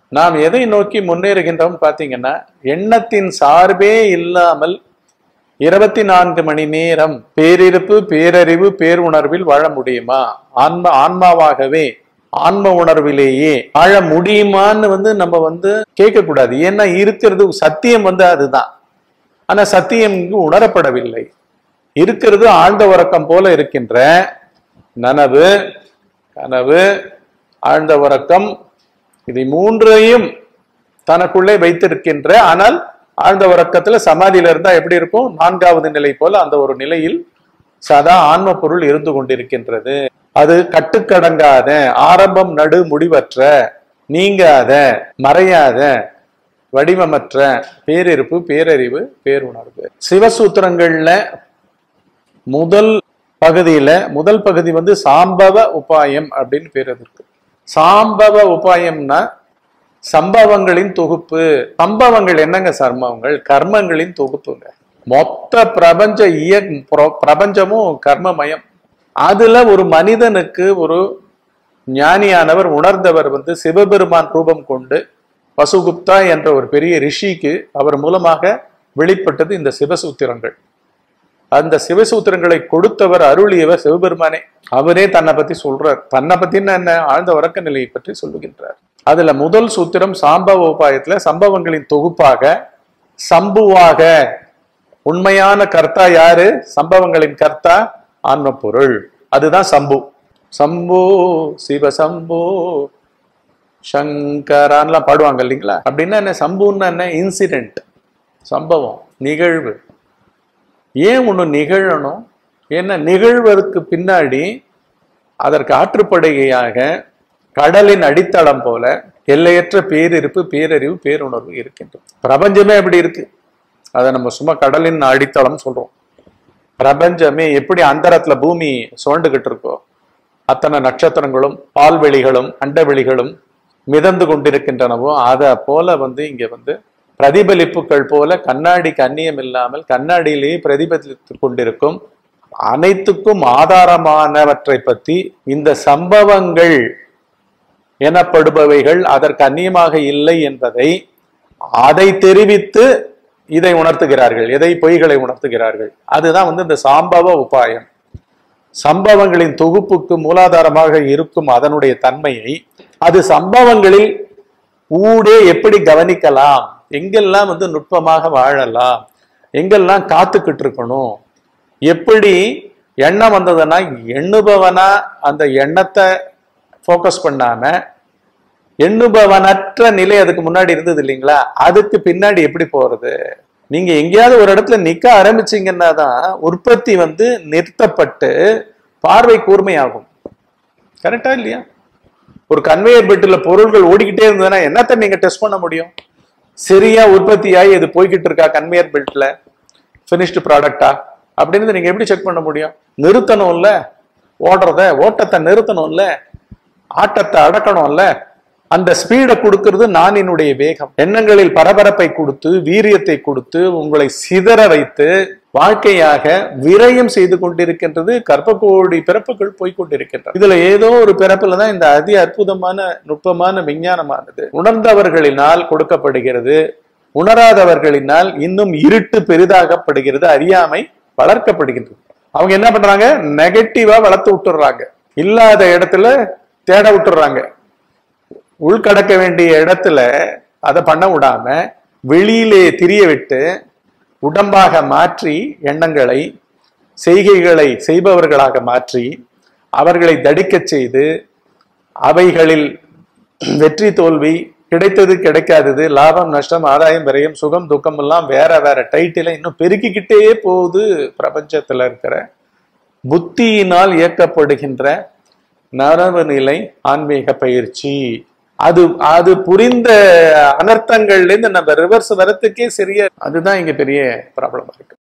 நாம் எதை நோக்கி முன்னேறுகின்றோம் பாத்தீங்கன்னா, எண்ணத்தின் சார்பே இல்லாமல் 24 மணி நேரம் பேரிருப்பு, பேரறிவு, பேருணர்வில் வாழ முடியுமா? ஆன்மாவாகவே ஆன்ம உணர்விலேயே வாழ முடியுமான்னு நம்ம கேட்க கூடாது. ஏன்னா இருக்கிறது சத்தியம் அதுதான். ஆனா சத்தியம் இங்கு உணரப்படவில்லை. இருக்கிறது ஆழ்ந்த உறக்கம் போல இருக்கின்ற நனவு, கனவு, ஆழ்ந்த உறக்கம், இதை மூன்றையும் தனக்குள்ளே வைத்திருக்கின்ற, ஆனால் ஆழ்ந்த உறக்கத்துல சமாதியில இருந்தா எப்படி இருக்கும்? 4வது நிலை போல அந்த ஒரு நிலையில் சதா ஆன்ம பொருள் இருந்து கொண்டிருக்கின்றது. அது கட்டுக்கடங்காத, ஆரம்பம் நடு முடிவற்ற, நீங்காத, மறையாத, வடிவமற்ற பேரிருப்பு, பேரறிவு, பேருணர்வு. சிவசூத்திரங்கள்ல முதல் பகுதி சாம்பவ உபாயம் அப்படின்னு பேர் இருக்கு. சாம்பவ உபாயம்னா சம்பவங்களின் தொகுப்பு. சம்பவங்கள் என்னங்க? சர்மங்கள், கர்மங்களின் தொகுப்புங்க. மொத்த பிரபஞ்சமும் கர்மமயம். அதுல ஒரு மனிதனுக்கு ஒரு ஞானியானவர், உணர்ந்தவர் சிவபெருமான் ரூபம் கொண்டு வசுகுப்தா என்ற ஒரு பெரிய ரிஷிக்கு அவர் மூலமாக வெளிப்பட்டது இந்த சிவசூத்திரங்கள். அந்த சிவசூத்திரங்களை கொடுத்தவர், அருளியவர் சிவபெருமானே. அவரே தன்னை பத்தி சொல்றார். தன்னை பத்தின என்ன? ஆழ்ந்த உறக்க நிலையை பற்றி சொல்லுகின்றார். அதுல முதல் சூத்திரம் சாம்பவ உபாயத்துல சம்பவங்களின் தொகுப்பாக, சம்புவாக, உண்மையான கர்த்தா யாரு? சம்பவங்களின் கர்த்தா ஆன்ம பொருள். அதுதான் சம்பு. சம்போ சிவசம்போ சங்கரான்லாம் பாடுவாங்க இல்லைங்களா? அப்படின்னா என்ன? சம்புன்னா என்ன? இன்சிடென்ட், சம்பவம், நிகழ்வு. ஏன் ஒண்ணு நிகழணும்? ஏன்னா நிகழ்வதற்கு பின்னாடி அதற்கு ஆற்றுப்படுகையாக கடலின் அடித்தளம் போல எல்லையற்ற பேரிருப்பு, பேரறிவு, பேருணர்வு இருக்கின்றது. பிரபஞ்சமே அப்படி இருக்கு. அதை நம்ம சும்மா கடலின் அடித்தளம் சொல்றோம். பிரபஞ்சமே எப்படி அந்தரத்துல பூமி சுழண்டுகிட்டு இருக்கோ, அத்தனை நட்சத்திரங்களும் பால்வெளிகளும் அண்டவெளிகளும் மிதந்து கொண்டிருக்கின்றனவோ அதை போல இங்க பிரதிபலிப்புகள் போல கண்ணாடிக்கு அந்நியம் இல்லாமல் கண்ணாடியிலேயே பிரதிபலித்து கொண்டிருக்கும் அனைத்துக்கும் ஆதாரமானவற்றை பற்றி இந்த சம்பவங்கள் எனப்படுபவைகள் அதற்கு அந்நியமாக இல்லை என்பதை அதை தெரிவித்து இதை உணர்த்துகிறார்கள். எதை? பொய்களை உணர்த்துகிறார்கள். அதுதான் இந்த சாம்பவ உபாயம். சம்பவங்களின் தொகுப்புக்கு மூலாதாரமாக இருக்கும் அதனுடைய தன்மையை அது சம்பவங்களில் ஊடே எப்படி கவனிக்கலாம், எங்கெல்லாம் நுட்பமாக வாழலாம், எங்கெல்லாம் காத்துக்கிட்டு இருக்கணும், எப்படி எண்ணம் வந்ததுன்னா எண்ணுபவனா அந்த எண்ணத்தை போக்கஸ் பண்ணாம எண்ணுபவனற்ற நிலை அதுக்கு முன்னாடி இருந்தது இல்லைங்களா? அதுக்கு பின்னாடி எப்படி போறது? நீங்க எங்கேயாவது ஒரு இடத்துல நிக்க ஆரம்பிச்சீங்கன்னா தான் உற்பத்தி நிறுத்தப்பட்டு பார்வை கூர்மையாகும். கரெக்டா இல்லையா? ஒரு கன்வேயர் பெல்ட்ல பொருள்கள் ஓடிக்கிட்டே இருந்ததுன்னா என்னத்தை நீங்க டெஸ்ட் பண்ண முடியும்? சரியா உற்பத்தியாகி இது போய்கிட்டு இருக்கா கன்வேயர் பெல்ட்ல, பினிஷ்டு ப்ராடக்டா அப்படின்னு நீங்க எப்படி செக் பண்ண முடியும்? நிறுத்தணும்ல, ஓட்டத்தை நிறுத்தணும்ல, ஆட்டத்தை அடக்கணும்ல. அந்த ஸ்பீடை கொடுக்கிறது நானினுடைய வேகம். எண்ணங்களில் பரபரப்பை கொடுத்து, வீரியத்தை கொடுத்து, உங்களை சிதற வைத்து வாழ்க்கையாக விரயம் செய்து கொண்டிருக்கின்றது. கர்ப்ப பிறப்புகள் போய்கொண்டிருக்கின்றன. இதுல ஏதோ ஒரு பிறப்புலதான் இந்த அதி அற்புதமான நுட்பமான விஞ்ஞானமானது உணர்ந்தவர்களினால் கொடுக்கப்படுகிறது. உணராதவர்களினால் இன்னும் இருட்டு பெரிதாகப்படுகிறது, அறியாமை வளர்க்கப்படுகின்றது. அவங்க என்ன பண்றாங்க? நெகட்டிவா வளர்த்து விட்டுறாங்க, இல்லாத இடத்துல தேட விட்டுறாங்க. உள்கடக்க வேண்டிய இடத்துல அதை பண்ண விடாம வெளியிலே திரிய விட்டு உடம்பாக மாற்றி எண்ணங்களை, செய்கைகளை செய்பவர்களாக மாற்றி அவர்களை தடிக்க செய்து அவைகளில் வெற்றி தோல்வி, கிடைத்தது கிடைக்காதது, லாபம் நஷ்டம், ஆதாயம் விரயம், சுகம் துக்கம் எல்லாம் வேற வேற டைட்டில இன்னும் பெருக்கிக்கிட்டே போகுது. பிரபஞ்சத்துல இருக்கிற புத்தியினால் இயக்கப்படுகின்ற நரவு நிலை ஆன்மீக பயிற்சி. அது புரிந்த அனர்த்தங்கள்ல இருந்து நம்ம ரிவர்ஸ் வரத்துக்கே சரியா. அதுதான் இங்க பெரிய ப்ராப்ளமா இருக்கு.